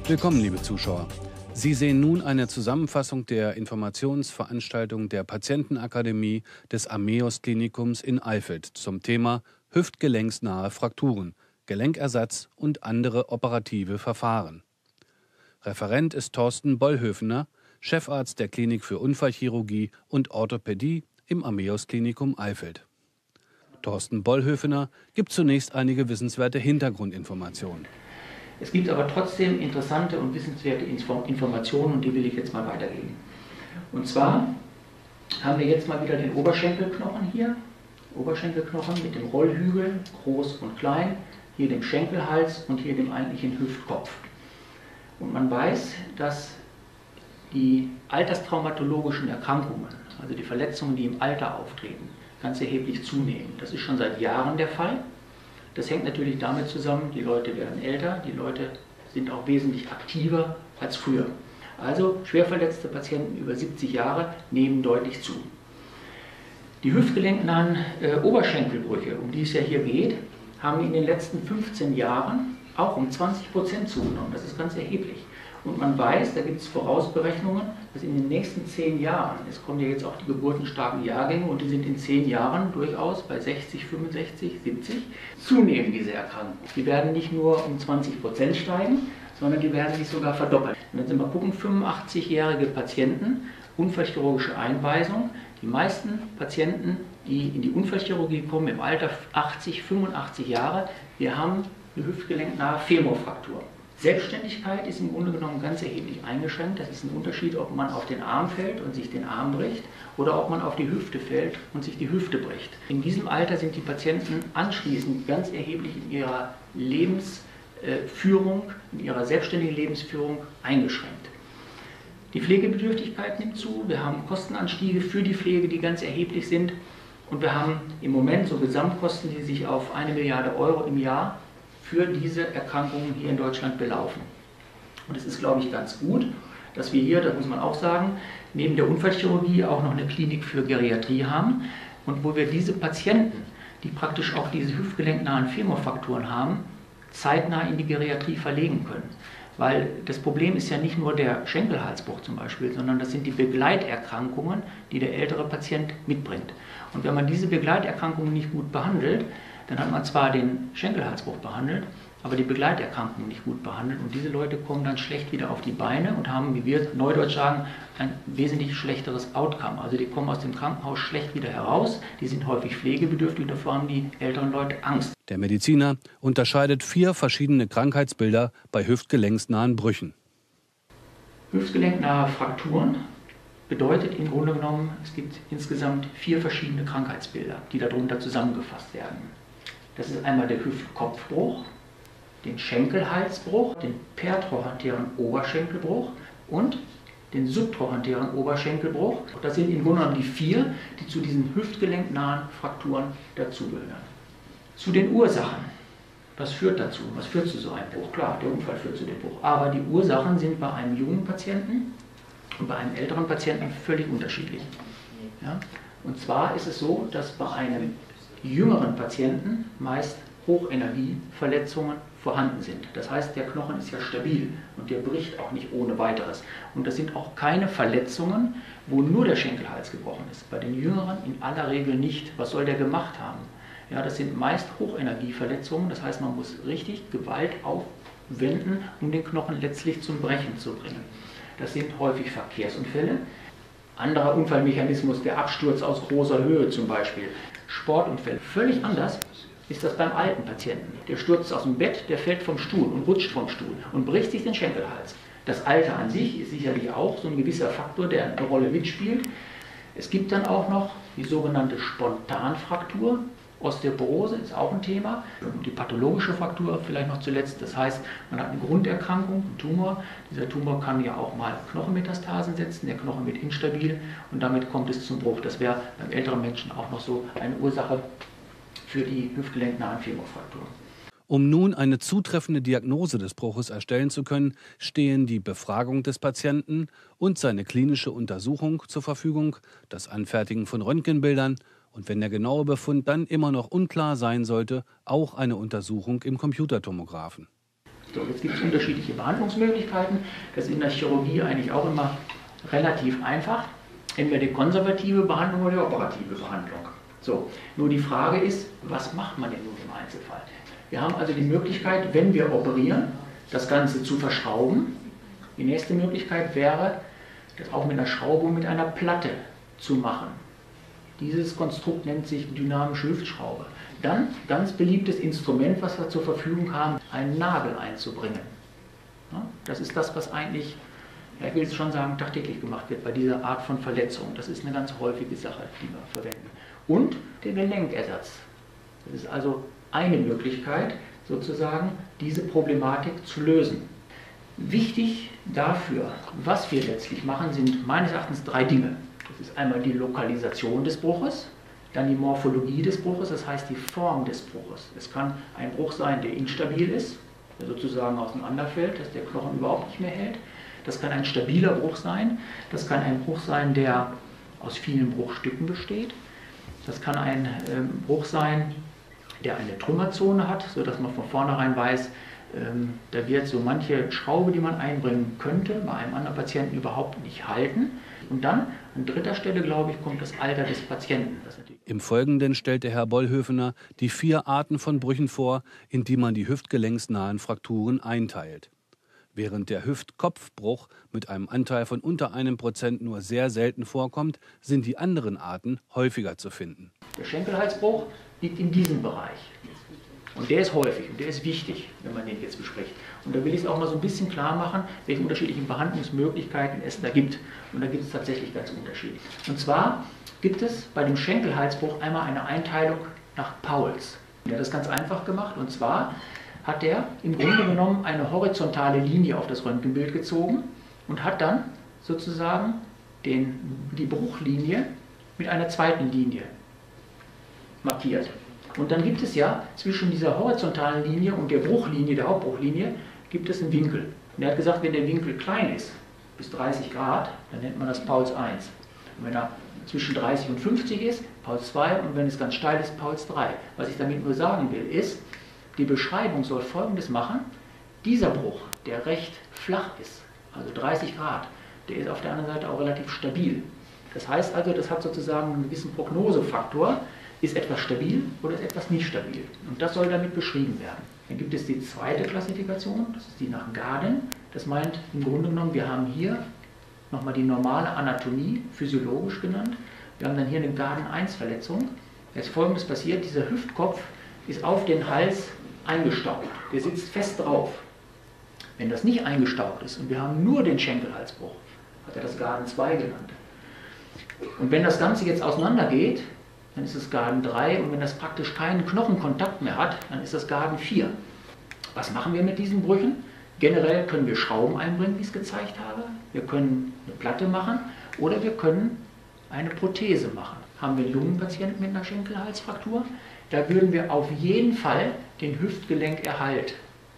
Willkommen, liebe Zuschauer. Sie sehen nun eine Zusammenfassung der Informationsveranstaltung der Patientenakademie des Ameos-Klinikums in Eifeld zum Thema hüftgelenksnahe Frakturen, Gelenkersatz und andere operative Verfahren. Referent ist Thorsten Bollhöfener, Chefarzt der Klinik für Unfallchirurgie und Orthopädie im Ameos-Klinikum Eifeld. Thorsten Bollhöfener gibt zunächst einige wissenswerte Hintergrundinformationen. Es gibt aber trotzdem interessante und wissenswerte Informationen, und die will ich jetzt mal weitergeben. Und zwar haben wir jetzt mal wieder den Oberschenkelknochen hier. Oberschenkelknochen mit dem Rollhügel, groß und klein, hier dem Schenkelhals und hier dem eigentlichen Hüftkopf. Und man weiß, dass die alterstraumatologischen Erkrankungen, also die Verletzungen, die im Alter auftreten, ganz erheblich zunehmen. Das ist schon seit Jahren der Fall. Das hängt natürlich damit zusammen, die Leute werden älter, die Leute sind auch wesentlich aktiver als früher. Also schwerverletzte Patienten über 70 Jahre nehmen deutlich zu. Die hüftgelenknahen Oberschenkelbrüche, um die es ja hier geht, haben in den letzten 15 Jahren auch um 20% zugenommen. Das ist ganz erheblich. Und man weiß, da gibt es Vorausberechnungen, dass in den nächsten 10 Jahren, es kommen ja jetzt auch die geburtenstarken Jahrgänge und die sind in 10 Jahren durchaus bei 60, 65, 70, zunehmen diese Erkrankungen. Die werden nicht nur um 20% steigen, sondern die werden sich sogar verdoppeln. Und wenn Sie mal gucken, 85-jährige Patienten, unfallchirurgische Einweisung, die meisten Patienten, die in die Unfallchirurgie kommen, im Alter 80, 85 Jahre, wir haben eine hüftgelenknahe Femorfraktur. Selbstständigkeit ist im Grunde genommen ganz erheblich eingeschränkt. Das ist ein Unterschied, ob man auf den Arm fällt und sich den Arm bricht oder ob man auf die Hüfte fällt und sich die Hüfte bricht. In diesem Alter sind die Patienten anschließend ganz erheblich in ihrer Lebensführung, in ihrer selbstständigen Lebensführung eingeschränkt. Die Pflegebedürftigkeit nimmt zu. Wir haben Kostenanstiege für die Pflege, die ganz erheblich sind. Und wir haben im Moment so Gesamtkosten, die sich auf 1 Milliarde Euro im Jahr für diese Erkrankungen hier in Deutschland belaufen. Und es ist, glaube ich, ganz gut, dass wir hier, das muss man auch sagen, neben der Unfallchirurgie auch noch eine Klinik für Geriatrie haben und wo wir diese Patienten, die praktisch auch diese hüftgelenknahen Femorfrakturen haben, zeitnah in die Geriatrie verlegen können. Weil das Problem ist ja nicht nur der Schenkelhalsbruch zum Beispiel, sondern das sind die Begleiterkrankungen, die der ältere Patient mitbringt. Und wenn man diese Begleiterkrankungen nicht gut behandelt, dann hat man zwar den Schenkelhalsbruch behandelt, aber die Begleiterkrankungen nicht gut behandelt. Und diese Leute kommen dann schlecht wieder auf die Beine und haben, wie wir neudeutsch sagen, ein wesentlich schlechteres Outcome. Also die kommen aus dem Krankenhaus schlecht wieder heraus, die sind häufig pflegebedürftig und davor haben die älteren Leute Angst. Der Mediziner unterscheidet 4 verschiedene Krankheitsbilder bei hüftgelenksnahen Brüchen. Hüftgelenknahe Frakturen bedeutet im Grunde genommen, es gibt insgesamt 4 verschiedene Krankheitsbilder, die darunter zusammengefasst werden. Das ist einmal der Hüftkopfbruch, den Schenkelhalsbruch, den pertrochantären Oberschenkelbruch und den subtrochantären Oberschenkelbruch. Das sind im Grunde genommen die 4, die zu diesen hüftgelenknahen Frakturen dazugehören. Zu den Ursachen. Was führt dazu? Was führt zu so einem Bruch? Klar, der Unfall führt zu dem Bruch. Aber die Ursachen sind bei einem jungen Patienten und bei einem älteren Patienten völlig unterschiedlich. Ja? Und zwar ist es so, dass bei einem jüngeren Patienten meist Hochenergieverletzungen vorhanden sind. Das heißt, der Knochen ist ja stabil und der bricht auch nicht ohne weiteres. Und das sind auch keine Verletzungen, wo nur der Schenkelhals gebrochen ist. Bei den Jüngeren in aller Regel nicht. Was soll der gemacht haben? Ja, das sind meist Hochenergieverletzungen. Das heißt, man muss richtig Gewalt aufwenden, um den Knochen letztlich zum Brechen zu bringen. Das sind häufig Verkehrsunfälle. Anderer Unfallmechanismus, der Absturz aus großer Höhe zum Beispiel. Sportunfälle. Völlig anders ist das beim alten Patienten. Der stürzt aus dem Bett, der fällt vom Stuhl und rutscht vom Stuhl und bricht sich den Schenkelhals. Das Alter an sich ist sicherlich auch so ein gewisser Faktor, der eine Rolle mitspielt. Es gibt dann auch noch die sogenannte Spontanfraktur. Osteoporose ist auch ein Thema. Und die pathologische Fraktur vielleicht noch zuletzt. Das heißt, man hat eine Grunderkrankung, einen Tumor. Dieser Tumor kann ja auch mal Knochenmetastasen setzen. Der Knochen wird instabil und damit kommt es zum Bruch. Das wäre beim älteren Menschen auch noch so eine Ursache für die hüftgelenknahen Femorfrakturen. Um nun eine zutreffende Diagnose des Bruches erstellen zu können, stehen die Befragung des Patienten und seine klinische Untersuchung zur Verfügung, das Anfertigen von Röntgenbildern und wenn der genaue Befund dann immer noch unklar sein sollte, auch eine Untersuchung im Computertomographen. So, jetzt gibt es unterschiedliche Behandlungsmöglichkeiten. Das ist in der Chirurgie eigentlich auch immer relativ einfach. Entweder die konservative Behandlung oder die operative Behandlung. So, nur die Frage ist, was macht man denn nun im Einzelfall? Wir haben also die Möglichkeit, wenn wir operieren, das Ganze zu verschrauben. Die nächste Möglichkeit wäre, das auch mit einer Schraube und mit einer Platte zu machen. Dieses Konstrukt nennt sich dynamische Hüftschraube. Dann, ganz beliebtes Instrument, was wir zur Verfügung haben, einen Nagel einzubringen. Ja, das ist das, was eigentlich, ja, ich will jetzt schon sagen, tagtäglich gemacht wird bei dieser Art von Verletzung. Das ist eine ganz häufige Sache, die wir verwenden. Und der Gelenkersatz. Das ist also eine Möglichkeit, sozusagen diese Problematik zu lösen. Wichtig dafür, was wir letztlich machen, sind meines Erachtens 3 Dinge. Das ist einmal die Lokalisation des Bruches, dann die Morphologie des Bruches, das heißt die Form des Bruches. Es kann ein Bruch sein, der instabil ist, der sozusagen auseinanderfällt, dass der Knochen überhaupt nicht mehr hält. Das kann ein stabiler Bruch sein, das kann ein Bruch sein, der aus vielen Bruchstücken besteht. Das kann ein Bruch sein, der eine Trümmerzone hat, sodass man von vornherein weiß, da wird so manche Schraube, die man einbringen könnte, bei einem anderen Patienten überhaupt nicht halten. Und dann, an dritter Stelle, glaube ich, kommt das Alter des Patienten. Im Folgenden stellte Herr Bollhöfener die 4 Arten von Brüchen vor, in die man die hüftgelenksnahen Frakturen einteilt. Während der Hüftkopfbruch mit einem Anteil von unter 1% nur sehr selten vorkommt, sind die anderen Arten häufiger zu finden. Der Schenkelhalsbruch liegt in diesem Bereich. Und der ist häufig und der ist wichtig, wenn man den jetzt bespricht. Und da will ich es auch mal so ein bisschen klar machen, welche unterschiedlichen Behandlungsmöglichkeiten es da gibt. Und da gibt es tatsächlich ganz unterschiedlich. Und zwar gibt es bei dem Schenkelhalsbruch einmal eine Einteilung nach Pauls. Der hat das ganz einfach gemacht, und zwar hat er im Grunde genommen eine horizontale Linie auf das Röntgenbild gezogen und hat dann sozusagen die Bruchlinie mit einer zweiten Linie markiert. Und dann gibt es ja zwischen dieser horizontalen Linie und der Bruchlinie, der Hauptbruchlinie, gibt es einen Winkel. Und er hat gesagt, wenn der Winkel klein ist, bis 30 Grad, dann nennt man das Pauls 1. Und wenn er zwischen 30 und 50 ist, Pauls 2, und wenn es ganz steil ist, Pauls 3. Was ich damit nur sagen will, ist, die Beschreibung soll Folgendes machen: Dieser Bruch, der recht flach ist, also 30 Grad, der ist auf der anderen Seite auch relativ stabil. Das heißt also, das hat sozusagen einen gewissen Prognosefaktor. Ist etwas stabil oder ist etwas nicht stabil? Und das soll damit beschrieben werden. Dann gibt es die zweite Klassifikation, das ist die nach Garden. Das meint im Grunde genommen, wir haben hier nochmal die normale Anatomie, physiologisch genannt. Wir haben dann hier eine Garden-1-Verletzung. Da ist Folgendes passiert: Dieser Hüftkopf ist auf den Hals eingestaucht. Der sitzt fest drauf. Wenn das nicht eingestaucht ist und wir haben nur den Schenkelhalsbruch, hat er das Garden 2 genannt. Und wenn das Ganze jetzt auseinandergeht, dann ist es Garden 3, und wenn das praktisch keinen Knochenkontakt mehr hat, dann ist das Garden 4. Was machen wir mit diesen Brüchen? Generell können wir Schrauben einbringen, wie ich es gezeigt habe. Wir können eine Platte machen oder wir können eine Prothese machen. Haben wir einen Lungenpatienten mit einer Schenkelhalsfraktur, da würden wir auf jeden Fall den Hüftgelenkerhalt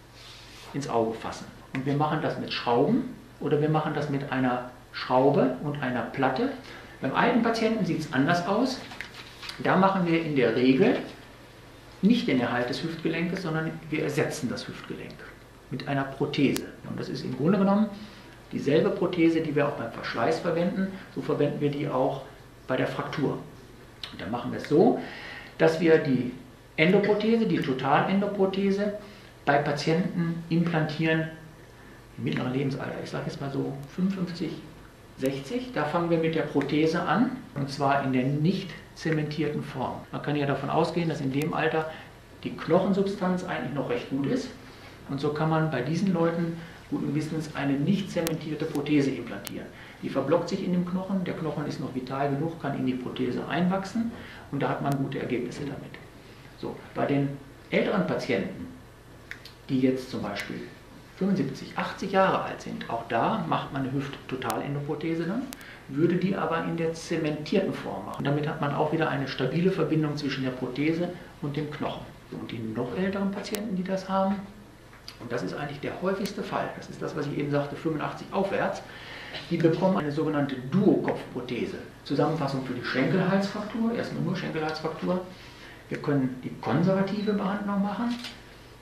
ins Auge fassen. Und wir machen das mit Schrauben oder wir machen das mit einer Schraube und einer Platte. Beim alten Patienten sieht es anders aus. Da machen wir in der Regel nicht den Erhalt des Hüftgelenkes, sondern wir ersetzen das Hüftgelenk mit einer Prothese. Und das ist im Grunde genommen dieselbe Prothese, die wir auch beim Verschleiß verwenden. So verwenden wir die auch bei der Fraktur. Und dann machen wir es so, dass wir die Endoprothese, die Totalendoprothese, bei Patienten implantieren im mittleren Lebensalter. Ich sage jetzt mal so 55, 60. Da fangen wir mit der Prothese an, und zwar in der nicht zementierten Form. Man kann ja davon ausgehen, dass in dem Alter die Knochensubstanz eigentlich noch recht gut ist. Und so kann man bei diesen Leuten guten Gewissens eine nicht zementierte Prothese implantieren. Die verblockt sich in dem Knochen, der Knochen ist noch vital genug, kann in die Prothese einwachsen, und da hat man gute Ergebnisse damit. So, bei den älteren Patienten, die jetzt zum Beispiel 75, 80 Jahre alt sind, auch da macht man eine Hüft-Totalendoprothese dann, würde die aber in der zementierten Form machen. Damit hat man auch wieder eine stabile Verbindung zwischen der Prothese und dem Knochen. Und die noch älteren Patienten, die das haben, und das ist eigentlich der häufigste Fall, das ist das, was ich eben sagte, 85 aufwärts, die bekommen eine sogenannte Duokopfprothese. Zusammenfassung für die Schenkelhalsfraktur, erstmal nur Schenkelhalsfraktur. Wir können die konservative Behandlung machen.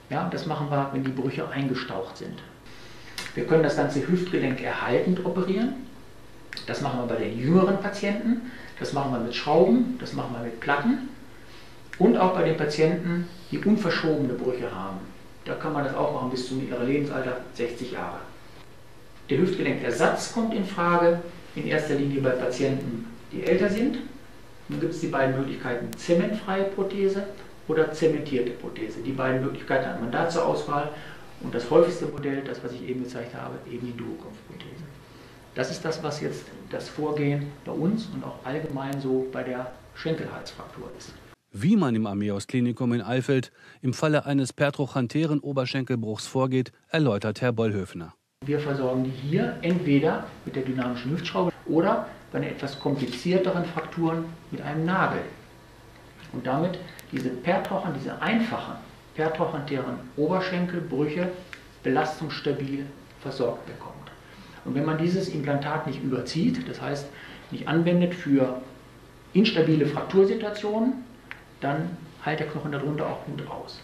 Ja, das machen wir, wenn die Brüche eingestaucht sind. Wir können das ganze Hüftgelenk erhaltend operieren. Das machen wir bei den jüngeren Patienten. Das machen wir mit Schrauben, das machen wir mit Platten. Und auch bei den Patienten, die unverschobene Brüche haben. Da kann man das auch machen bis zum mittleren Lebensalter, 60 Jahre. Der Hüftgelenkersatz kommt in Frage, in erster Linie bei Patienten, die älter sind. Nun gibt es die beiden Möglichkeiten, zementfreie Prothese oder zementierte Prothese. Die beiden Möglichkeiten hat man da zur Auswahl. Und das häufigste Modell, das was ich eben gezeigt habe, eben die Duokopfprothese. Das ist das, was jetzt das Vorgehen bei uns und auch allgemein so bei der Schenkelhalsfraktur ist. Wie man im Armeehaus-Klinikum in Eifeld im Falle eines pertrochantären Oberschenkelbruchs vorgeht, erläutert Herr Bollhöfner. Wir versorgen die hier entweder mit der dynamischen Hüftschraube oder bei den etwas komplizierteren Frakturen mit einem Nagel. Und damit diese einfachen pertrochantären Oberschenkelbrüche belastungsstabil versorgt bekommt. Und wenn man dieses Implantat nicht überzieht, das heißt nicht anwendet für instabile Fraktursituationen, dann hält der Knochen darunter auch gut aus.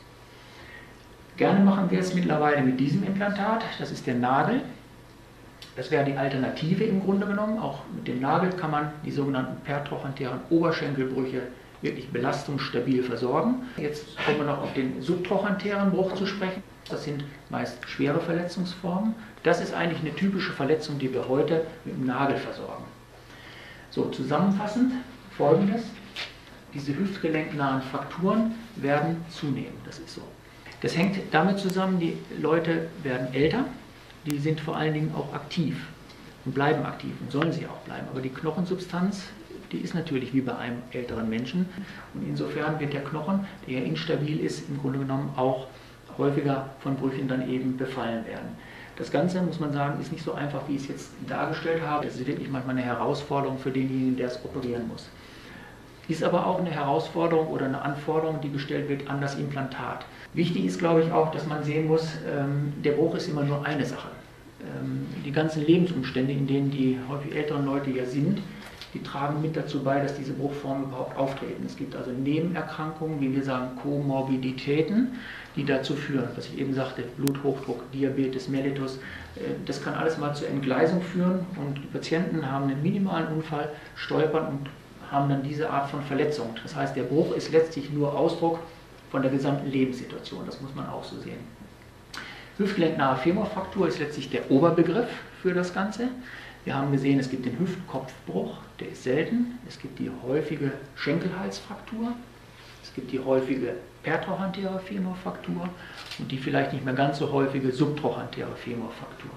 Gerne machen wir es mittlerweile mit diesem Implantat, das ist der Nagel. Das wäre die Alternative im Grunde genommen. Auch mit dem Nagel kann man die sogenannten pertrochantären Oberschenkelbrüche wirklich belastungsstabil versorgen. Jetzt kommen wir noch auf den subtrochantären Bruch zu sprechen. Das sind meist schwere Verletzungsformen. Das ist eigentlich eine typische Verletzung, die wir heute mit dem Nagel versorgen. So, zusammenfassend Folgendes. Diese hüftgelenknahen Frakturen werden zunehmen, das ist so. Das hängt damit zusammen, die Leute werden älter, die sind vor allen Dingen auch aktiv und bleiben aktiv und sollen sie auch bleiben. Aber die Knochensubstanz, die ist natürlich wie bei einem älteren Menschen. Und insofern wird der Knochen, der ja instabil ist, im Grunde genommen auch häufiger von Brüchen dann eben befallen werden. Das Ganze, muss man sagen, ist nicht so einfach, wie ich es jetzt dargestellt habe. Es ist wirklich manchmal eine Herausforderung für denjenigen, der es operieren muss. Ist aber auch eine Herausforderung oder eine Anforderung, die gestellt wird an das Implantat. Wichtig ist, glaube ich, auch, dass man sehen muss, der Bruch ist immer nur eine Sache. Die ganzen Lebensumstände, in denen die häufig älteren Leute ja sind, die tragen mit dazu bei, dass diese Bruchformen überhaupt auftreten. Es gibt also Nebenerkrankungen, wie wir sagen, Komorbiditäten, die dazu führen, was ich eben sagte, Bluthochdruck, Diabetes mellitus. Das kann alles mal zur Entgleisung führen und die Patienten haben einen minimalen Unfall, stolpern und haben dann diese Art von Verletzung. Das heißt, der Bruch ist letztlich nur Ausdruck von der gesamten Lebenssituation. Das muss man auch so sehen. Hüftgelenknahe Femorfraktur ist letztlich der Oberbegriff für das Ganze. Wir haben gesehen, es gibt den Hüftkopfbruch, der ist selten. Es gibt die häufige Schenkelhalsfraktur. Es gibt die häufige pertrochantäre Femorfraktur und die vielleicht nicht mehr ganz so häufige subtrochantäre Femorfraktur.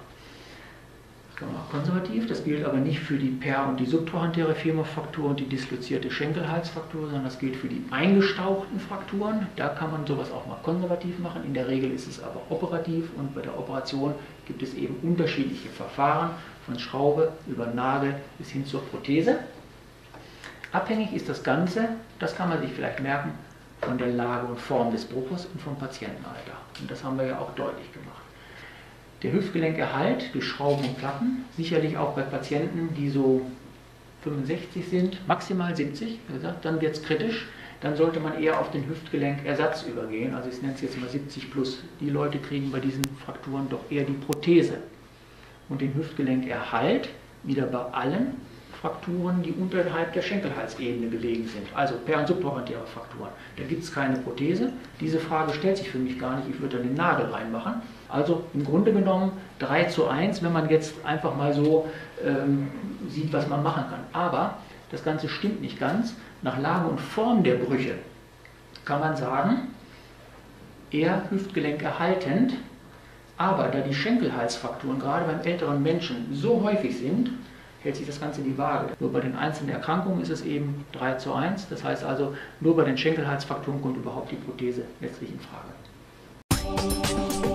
Konservativ, das gilt aber nicht für die per- und die subtrochantäre Femorfraktur und die dislozierte Schenkelhalsfraktur, sondern das gilt für die eingestauchten Frakturen. Da kann man sowas auch mal konservativ machen. In der Regel ist es aber operativ und bei der Operation gibt es eben unterschiedliche Verfahren, von Schraube über Nagel bis hin zur Prothese. Abhängig ist das Ganze, das kann man sich vielleicht merken, von der Lage und Form des Bruches und vom Patientenalter. Und das haben wir ja auch deutlich gemacht. Der Hüftgelenkerhalt durch Schrauben und Platten, sicherlich auch bei Patienten, die so 65 sind, maximal 70, wie gesagt, dann wird es kritisch. Dann sollte man eher auf den Hüftgelenkersatz übergehen. Also ich nenne es jetzt mal 70 plus. Die Leute kriegen bei diesen Frakturen doch eher die Prothese. Und den Hüftgelenkerhalt wieder bei allen Frakturen, die unterhalb der Schenkelhalsebene gelegen sind. Also per- und subtrochantäre Frakturen. Da gibt es keine Prothese. Diese Frage stellt sich für mich gar nicht. Ich würde da den Nagel reinmachen. Also im Grunde genommen 3:1, wenn man jetzt einfach mal so sieht, was man machen kann. Aber das Ganze stimmt nicht ganz. Nach Lage und Form der Brüche kann man sagen, eher hüftgelenkerhaltend. Aber da die Schenkelhalsfrakturen gerade beim älteren Menschen so häufig sind, hält sich das Ganze die Waage. Nur bei den einzelnen Erkrankungen ist es eben 3:1. Das heißt also, nur bei den Schenkelhalsfrakturen kommt überhaupt die Prothese letztlich in Frage.